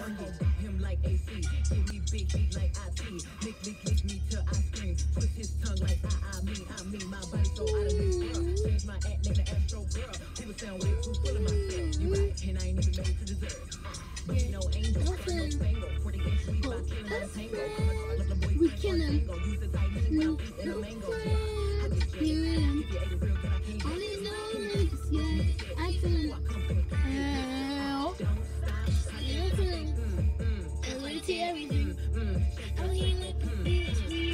him like AC. Give me big heat like IT. Lick me till I scream. Twist his tongue like I mean. My body so out of this world. Change my act, name the Astro girl. People sound way too full of myself. You right, and I ain't even made to deserve. But you know, angel, no spangle. For the game, sweet by killing my tango. Come on, let the boys we kill him. Use the tight mouth and a mango. I get you. If you ain't real, then I can't. All these noise, yeah. I feel him. Everything. I'm here with the beach.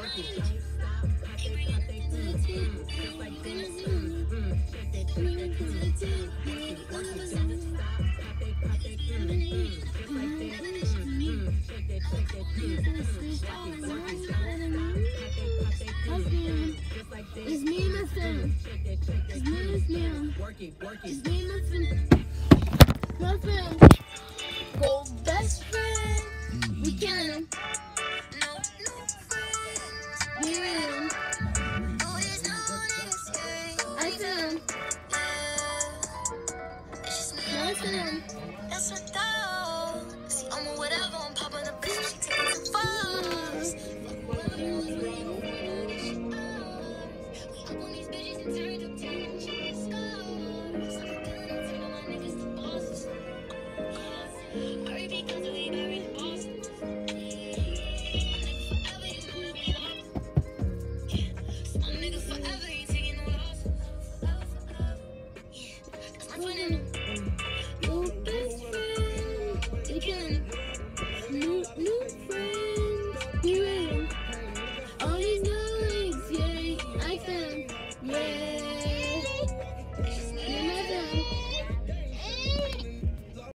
It's me and my friend. It's me and my friend. My friend. Go best friend. We killing him. No friends. We real him. I feel him. I feel him. That's what though. See, I'm a whatever. I'm popping the bitch. She taking the photos. We up on these bitches and turned up 10 cheese scores. I'm gonna take all my niggas to bosses. Hurry because we buried the bosses. Forever, ain't taking no loss. Yeah, that's my friend in the